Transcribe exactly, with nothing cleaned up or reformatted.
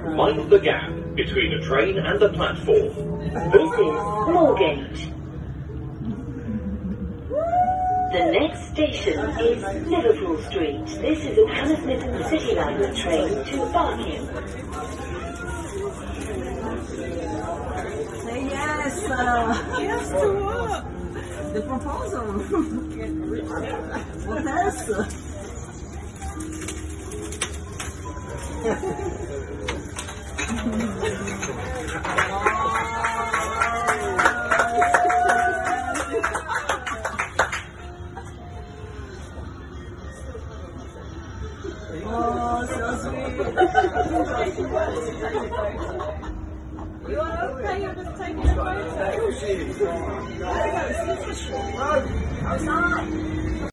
Mind the gap between a train and the platform. This is Moorgate. The next station is Liverpool Street. This is a Hammersmith and City Line train to Barking. Say yes! Uh, yes to what? The proposal. What else? Oh, so sweet. You are okay? You're just taking a photo. No, it's not.